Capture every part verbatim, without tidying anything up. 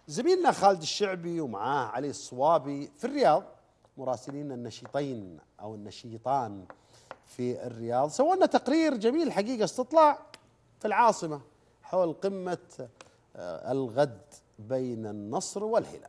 زميلنا خالد الشعبي ومعاه علي الصوابي في الرياض، مراسلين النشيطين أو النشيطان في الرياض، سووا لنا تقرير جميل حقيقة، استطلاع في العاصمة حول قمة الغد بين النصر والهلال.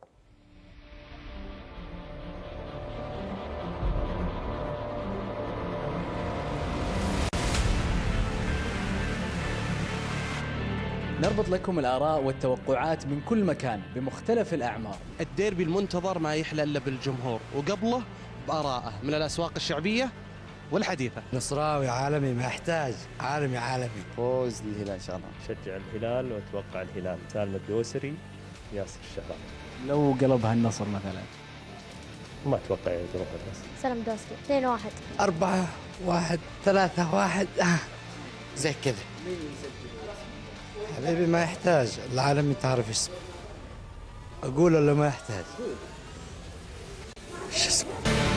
نربط لكم الآراء والتوقعات من كل مكان بمختلف الأعمار. الديربي المنتظر ما يحلى إلا بالجمهور، وقبله بآراءه من الأسواق الشعبية والحديثة. نصراوي عالمي، ما يحتاج عالمي عالمي. فوز للهلال إن شاء الله. شجع الهلال وأتوقع الهلال. سالم الدوسري، ياسر الشهراني. لو قلبها النصر مثلا؟ ما أتوقع يقلبها النصر. سالم الدوسري. اثنين واحد. أربعة واحد، ثلاثة واحد، آه. زي كذا. حبيبي ما يحتاج، العالمي تعرف اسمه. أقول ولا ما يحتاج؟ شو اسمه؟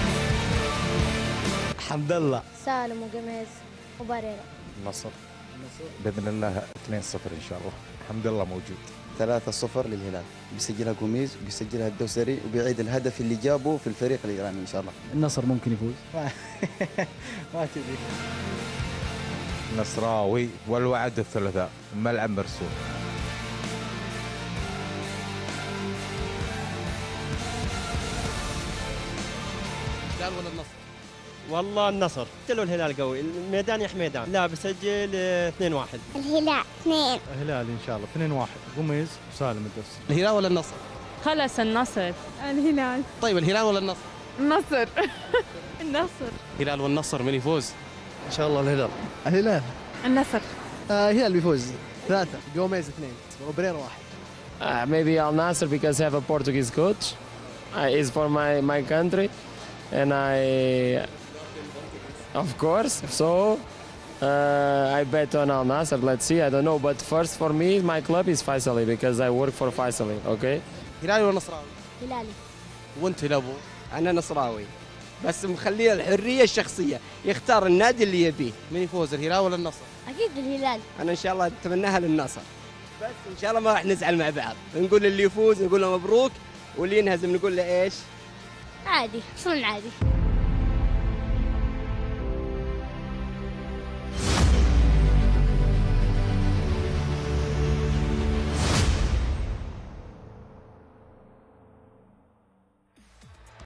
حمد الله. سالم وقميز وباريرا. النصر بإذن الله اثنين صفر إن شاء الله. حمد الله موجود. ثلاثة صفر للهلال، بيسجلها قميز وبيسجلها الدوسري وبيعيد الهدف اللي جابه في الفريق الإيراني إن شاء الله. النصر ممكن يفوز؟ ما تدري. نصراوي والوعد الثلاثاء، ملعب مرسوم. الهلال ولا النصر؟ والله النصر، قلت له الهلال قوي، الميدان يا حميدان. لا بسجل اثنين واحد. الهلال اثنين. الهلال ان شاء الله اثنين واحد، قميز وسالم الدوسري. الهلال ولا النصر؟ خلص النصر. الهلال. طيب الهلال ولا النصر؟ النصر. النصر. الهلال والنصر من يفوز؟ ان شاء الله الهلال. الهلال. النصر. آه الهلال بيفوز. ثلاثة، قوميز اثنين، وبريرا واحد. Uh, maybe Al Nassr because I have a Portuguese coach. Uh, is for my my country, and I, of course. So uh, I bet on Al Nassr. Let's see. I don't know, but first for me, my club is Faisali because I work for Faisali. Okay. هلالي ولا نصراوي؟ هلالي. وانت يا ابو؟ انا نصراوي، بس مخليه الحريه الشخصيه، يختار النادي اللي يبيه. من يفوز الهلال ولا النصر؟ اكيد الهلال. انا ان شاء الله اتمناها للنصر، بس ان شاء الله ما راح نزعل مع بعض، نقول اللي يفوز نقول له مبروك، واللي ينهزم نقول له ايش؟ عادي، شلون عادي؟